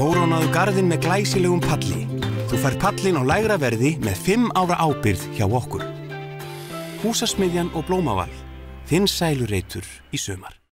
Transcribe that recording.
Kórónaðu garðinn með glæsilegum palli. Þú færð pallin á lægra verði með 5 ára ábyrgð hjá okkur. Húsasmiðjan og Blómaval. Þinn sælureitur í sumar.